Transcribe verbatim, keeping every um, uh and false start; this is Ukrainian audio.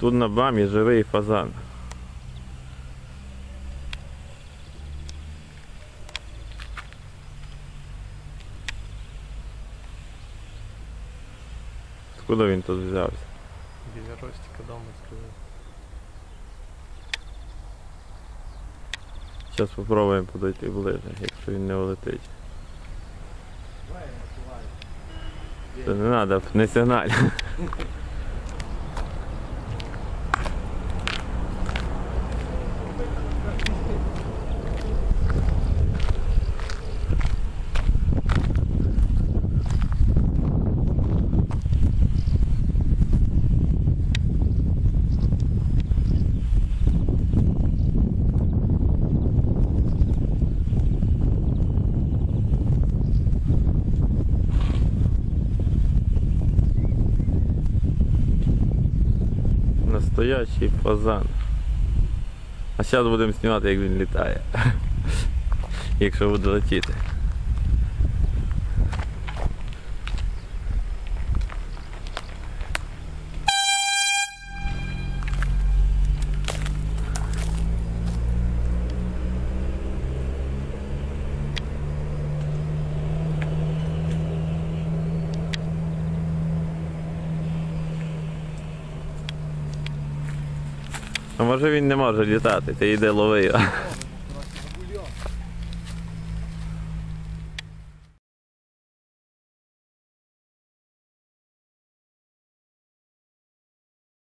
Тут на БАМі живий фазан. Откуда він тут взявся? Біля Ростіка дома скрили. Зараз спробуємо подойти ближе, якщо він не улетить. Це не треба, не сигналь. Настоящий фазан. А зараз будемо знімати, як він літає. Якщо буде летіти. А може він не може літати, ти йди лови його.